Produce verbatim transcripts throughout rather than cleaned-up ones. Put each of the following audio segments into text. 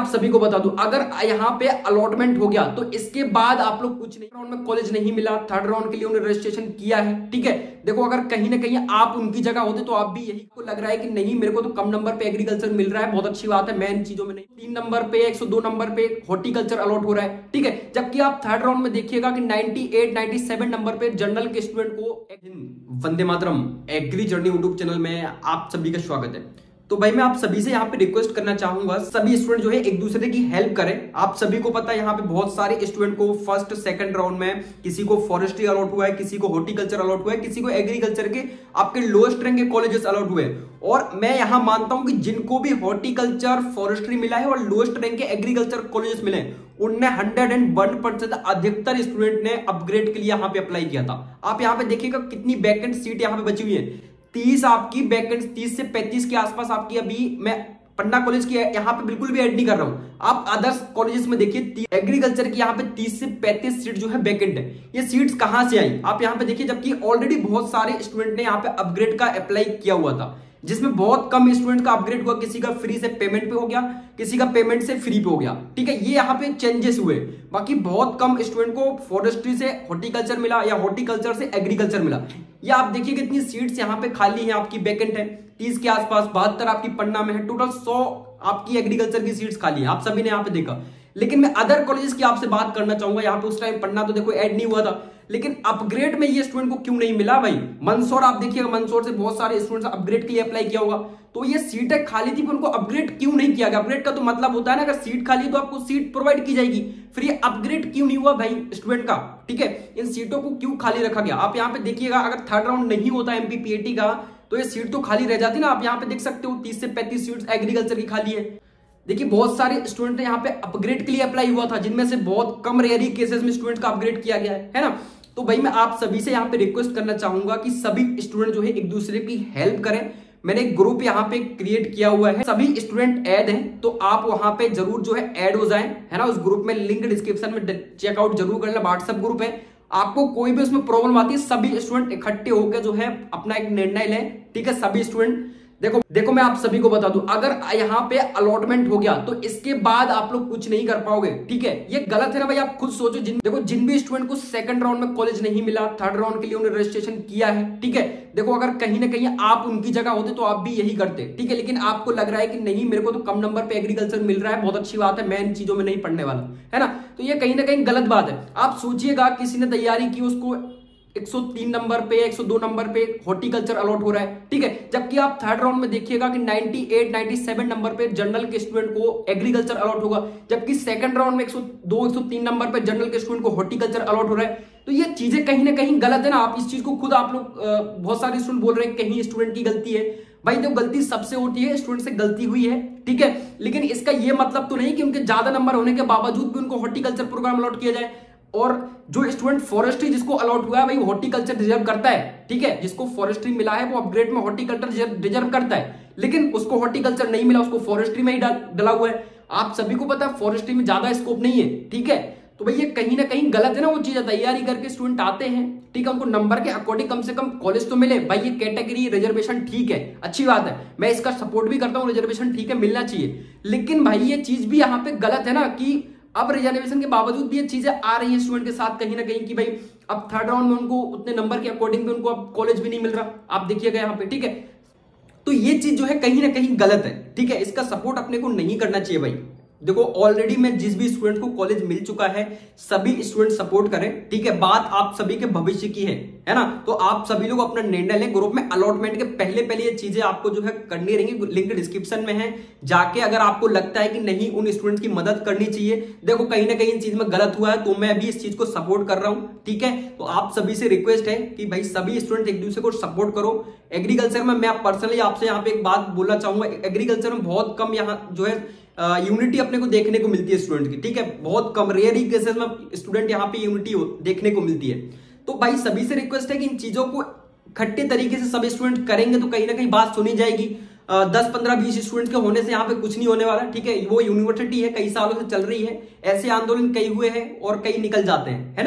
आप सभी को बता दूं, अगर यहाँ पे अलॉटमेंट हो गया तो इसके बाद आप लोग कुछ नहीं, राउंड में कॉलेज नहीं मिला, थर्ड राउंड के लिए उन्होंने रजिस्ट्रेशन किया है, ठीक है। देखो अगर कहीं ना कहीं आप उनकी जगह होते तो आप भी यही को लग रहा है कि नहीं मेरे को तो कम नंबर पे एग्रीकल्चर मिल रहा है, बहुत अच्छी बात है, मैं इन चीजों में नहीं, तीन नंबर पे एक सौ दो नंबर पे हॉर्टिकल्चर अलॉट हो रहा है, ठीक है। जबकि आप थर्ड राउंड में देखिएगा कि अट्ठानवे, सत्तानवे नंबर पे जनरल के स्टूडेंट को। Vande Mataram agri journey YouTube channel में आप सभी का स्वागत है। तो भाई मैं आप सभी से यहाँ पे रिक्वेस्ट करना चाहूंगा, सभी स्टूडेंट जो है एक दूसरे की हेल्प करें। आप सभी को पता है यहाँ पे बहुत सारे स्टूडेंट को फर्स्ट सेकंड राउंड में किसी को फॉरेस्ट्री अलॉट हुआ है, किसी को हॉर्टिकल्चर अलॉट हुआ है, किसी को एग्रीकल्चर के आपके लोएस्ट रैंक के कॉलेजेस अलॉट हुए। और मैं यहाँ मानता हूं कि जिनको भी हॉर्टिकल्चर फॉरेस्ट्री मिला है और लोएस्ट रैंक के एग्रीकल्चर कॉलेजेस मिले उनने हंड्रेड एंड वन परसेंट अधिकतर स्टूडेंट ने अपग्रेड के लिए यहाँ पे अप्लाई किया था। आप यहाँ पे देखिएगा कितनी वैकेंट सीट यहाँ पे बची हुई है, तीस आपकी वैकेंट, तीस से पैंतीस के आसपास आपकी। अभी मैं पन्ना कॉलेज की यहाँ पे बिल्कुल भी ऐड नहीं कर रहा हूं, आप अदर्स कॉलेजेस में देखिए एग्रीकल्चर की यहाँ पे तीस से पैंतीस सीट जो है वैकेंट है। ये सीट्स कहां से आई आप यहाँ पे देखिए, जबकि ऑलरेडी बहुत सारे स्टूडेंट ने यहाँ पे अपग्रेड का अप्लाई किया हुआ था, जिसमें बहुत कम स्टूडेंट का अपग्रेड हुआ, किसी का फ्री से पेमेंट पे हो गया, किसी का पेमेंट से फ्री पे हो गया, ठीक है। ये यहाँ पे चेंजेस हुए, बाकी बहुत कम स्टूडेंट को फॉरेस्ट्री से हॉर्टिकल्चर मिला या हॉर्टिकल्चर से एग्रीकल्चर मिला। ये आप देखिए कितनी सीट्स यहाँ पे खाली है, आपकी वैकेंट है तीस के आसपास, बहत्तर आपकी पन्ना में है, टोटल सौ आपकी एग्रीकल्चर की सीट्स खाली है, आप सभी ने यहाँ पे देखा। लेकिन मैं अदर कॉलेजेस की आपसे बात करना चाहूंगा, यहाँ पे उस टाइम पन्ना तो देखो ऐड नहीं हुआ था, लेकिन अपग्रेड में ये स्टूडेंट को क्यों नहीं मिला भाई। मंदसौर आप देखिएगा, मंदसौर से बहुत सारे स्टूडेंट्स अपग्रेड के लिए अप्लाई किया होगा, तो ये सीटें खाली थी, उनको अपग्रेड क्यों नहीं किया गया। अपग्रेड का तो मतलब होता है ना, अगर सीट खाली तो आपको सीट प्रोवाइड की जाएगी, फिर ये अपग्रेड क्यों नहीं हुआ भाई स्टूडेंट का, ठीक है। इन सीटों को क्यों खाली रखा गया आप यहाँ पे देखिएगा, अगर थर्ड राउंड नहीं होता एमपीपीएटी का तो ये सीट तो खाली रह जाती ना। आप यहाँ पे देख सकते हो तीस से पैंतीस सीट्स एग्रीकल्चर की खाली है। देखिए बहुत सारे स्टूडेंट यहाँ पे अपग्रेड के लिए अप्लाई हुआ था, जिनमें से बहुत कम रेयरी केसेस में स्टूडेंट का अपग्रेड किया गया है, है ना। तो भाई मैं आप सभी से यहाँ पे रिक्वेस्ट करना चाहूंगा कि सभी स्टूडेंट जो है एक दूसरे की हेल्प करें। मैंने एक ग्रुप यहाँ पे क्रिएट किया हुआ है, सभी स्टूडेंट ऐड हैं, तो आप वहां पे जरूर जो है ऐड हो जाएं, है ना। उस ग्रुप में लिंक डिस्क्रिप्शन में चेकआउट जरूर कर लें, व्हाट्सएप ग्रुप है। आपको कोई भी उसमें प्रॉब्लम आती है, सभी स्टूडेंट इकट्ठे होकर जो है अपना एक निर्णय लें, ठीक है। सभी स्टूडेंट देखो देखो मैं आप सभी को बता दूं, अगर यहाँ पे अलॉटमेंट हो गया तो इसके बाद आप लोग कुछ नहीं कर पाओगे, ठीक है। ये गलत है ना भाई, आप खुद सोचो। जिन देखो जिन भी स्टूडेंट को सेकंड राउंड में कॉलेज नहीं मिला, थर्ड राउंड के लिए उन्होंने रजिस्ट्रेशन किया है, ठीक है। देखो अगर कहीं ना कहीं आप उनकी जगह होते तो आप भी यही करते, ठीक है। लेकिन आपको लग रहा है कि नहीं मेरे को तो कम नंबर पे एग्रीकल्चर मिल रहा है, बहुत अच्छी बात है, मैं इन चीजों में नहीं पढ़ने वाला, है ना। तो ये कहीं ना कहीं गलत बात है। आप सोचिएगा किसी ने तैयारी की, उसको एक सौ तीन नंबर पे, एक सौ दो नंबर पे हॉर्टिकल्चर अलॉट हो रहा है, ठीक है। जबकि आप थर्ड राउंड में देखिएगा कि अट्ठानवे, सत्तानवे नंबर पे जनरल के स्टूडेंट को एग्रीकल्चर अलॉट होगा, जबकि सेकंड राउंड में एक सौ दो, एक सौ तीन नंबर पे जनरल के स्टूडेंट को हॉर्टिकल्चर अलॉट हो रहा है। तो ये चीजें कहीं ना कहीं गलत है ना। आप इस चीज को खुद आप लोग बहुत सारे स्टूडेंट बोल रहे हैं कहीं स्टूडेंट की गलती है, भाई तो गलती सबसे होती है, स्टूडेंट से गलती हुई है, ठीक है। लेकिन इसका ये मतलब तो नहीं कि उनके ज्यादा नंबर होने के बावजूद भी उनको हॉर्टिकल्चर प्रोग्राम अलॉट किया जाए। और जो स्टूडेंट फॉरेस्ट्री जिसको अलॉट हुआ है भाई हॉर्टिकल्चर डिजर्व करता है, ठीक है। जिसको फॉरेस्ट्री मिला है वो अपग्रेड में हॉर्टिकल्चर डिजर्व करता है, लेकिन उसको हॉर्टिकल्चर नहीं मिला, उसको फॉरेस्ट्री में ही डला हुआ है। आप सभी को पता है फॉरेस्ट्री में ज्यादा स्कोप नहीं है, ठीक है। तो भाई ये कहीं ना कहीं गलत है ना। वो चीजें तैयारी करके स्टूडेंट आते हैं, ठीक है, उनको नंबर के अकॉर्डिंग कम से कम कॉलेज तो मिले। भाई ये कैटेगरी रिजर्वेशन ठीक है, अच्छी बात है, मैं इसका सपोर्ट भी करता हूँ, रिजर्वेशन ठीक है, मिलना चाहिए। लेकिन भाई ये चीज भी यहाँ पे गलत है ना कि अब रिजर्वेशन के बावजूद भी ये चीजें आ रही है स्टूडेंट के साथ कहीं ना कहीं कि भाई अब थर्ड राउंड में उनको उतने नंबर के अकॉर्डिंग भी उनको अब कॉलेज भी नहीं मिल रहा, आप देखिएगा यहाँ पे, ठीक है। तो ये चीज जो है कहीं ना कहीं गलत है, ठीक है। इसका सपोर्ट अपने को नहीं करना चाहिए भाई। देखो ऑलरेडी मैं जिस भी स्टूडेंट को कॉलेज मिल चुका है, सभी स्टूडेंट सपोर्ट करें, ठीक है। बात आप सभी के भविष्य की है, है ना। तो आप सभी लोग अपना निर्णय लें। ग्रुप में अलॉटमेंट के पहले पहले ये चीजें आपको जो है करनी रहेंगी, लिंक डिस्क्रिप्शन में है, जाके अगर आपको लगता है कि नहीं उन स्टूडेंट की मदद करनी चाहिए, देखो कहीं ना कहीं इन चीज में गलत हुआ है तो मैं भी इस चीज को सपोर्ट कर रहा हूं, ठीक है। तो आप सभी से रिक्वेस्ट है कि भाई सभी स्टूडेंट एक दूसरे को सपोर्ट करो। एग्रीकल्चर में मैं पर्सनली आपसे यहाँ पे एक बात बोलना चाहूंगा, एग्रीकल्चर में बहुत कम यहाँ जो है यूनिटी अपने को देखने को मिलती है स्टूडेंट की, ठीक है। बहुत कम रेयर ही केसेस में स्टूडेंट यहाँ पे यूनिटी देखने को मिलती है। तो भाई सभी से रिक्वेस्ट है कि इन चीजों को इकट्ठे तरीके से सब स्टूडेंट करेंगे तो कहीं ना कहीं बात सुनी जाएगी। दस पंद्रह बीस स्टूडेंट के होने से यहाँ पे कुछ नहीं होने वाला, ठीक है। वो यूनिवर्सिटी है, कई सालों से चल रही है, ऐसे आंदोलन कई हुए हैं और कई निकल जाते हैं, है ना।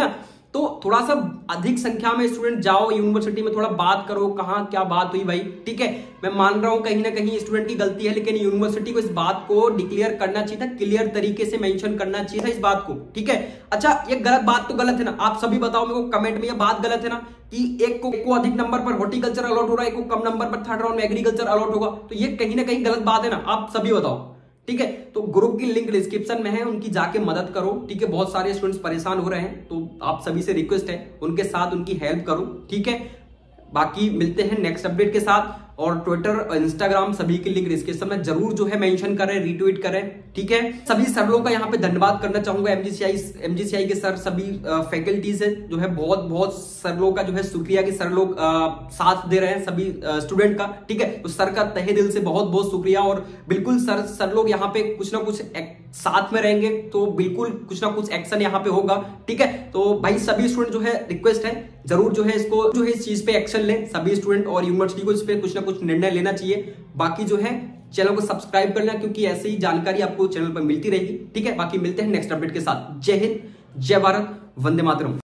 तो थोड़ा सा अधिक संख्या में स्टूडेंट जाओ यूनिवर्सिटी में, थोड़ा बात करो कहाँ क्या बात हुई भाई, ठीक है। मैं मान रहा हूं कहीं ना कहीं स्टूडेंट की गलती है, लेकिन यूनिवर्सिटी को इस बात को डिक्लेयर करना चाहिए था, क्लियर तरीके से मेंशन करना चाहिए था इस बात को, ठीक है। अच्छा, ये गलत बात तो गलत है ना, आप सभी बताओ मेरे को कमेंट में, ये बात गलत है ना कि एक को, एक को अधिक नंबर पर हॉर्टिकल्चर अलॉट हो रहा है, एक को कम नंबर पर थर्ड राउंड में एग्रीकल्चर अलॉट होगा, तो ये कहीं ना कहीं गलत बात है ना, आप सभी बताओ, ठीक है। तो ग्रुप की लिंक डिस्क्रिप्शन में है, उनकी जाके मदद करो, ठीक है। बहुत सारे स्टूडेंट्स परेशान हो रहे हैं, तो आप सभी से रिक्वेस्ट है उनके साथ उनकी हेल्प करो, ठीक है। बाकी मिलते हैं नेक्स्ट अपडेट के साथ, और ट्विटर इंस्टाग्राम सभी की लिंक डिस्क्रिप्शन में जरूर जो है मेंशन करें, रीट्वीट करें, ठीक है। सभी सर लोगों का यहाँ पे धन्यवाद करना चाहूंगा, एमजीसीआई एमजीसीआई के सर, सभी फैकल्टीज है जो है, बहुत बहुत सर लोगों का जो है शुक्रिया कि सर लोग साथ दे रहे हैं सभी स्टूडेंट का, ठीक है। तो सर का तहे दिल से बहुत बहुत शुक्रिया, और बिल्कुल सर सर लोग यहाँ पे कुछ ना कुछ साथ में रहेंगे, तो बिल्कुल कुछ ना कुछ एक्शन यहाँ पे होगा, ठीक है। तो भाई सभी स्टूडेंट जो है रिक्वेस्ट है जरूर जो है इसको जो है इस चीज पे एक्शन ले सभी स्टूडेंट, और यूनिवर्सिटी को इस पे कुछ ना कुछ निर्णय लेना चाहिए। बाकी जो है चैनल को सब्सक्राइब करना, क्योंकि ऐसी ही जानकारी आपको चैनल पर मिलती रहेगी, ठीक है। बाकी मिलते हैं नेक्स्ट अपडेट के साथ। जय हिंद, जय भारत, वंदे मातरम।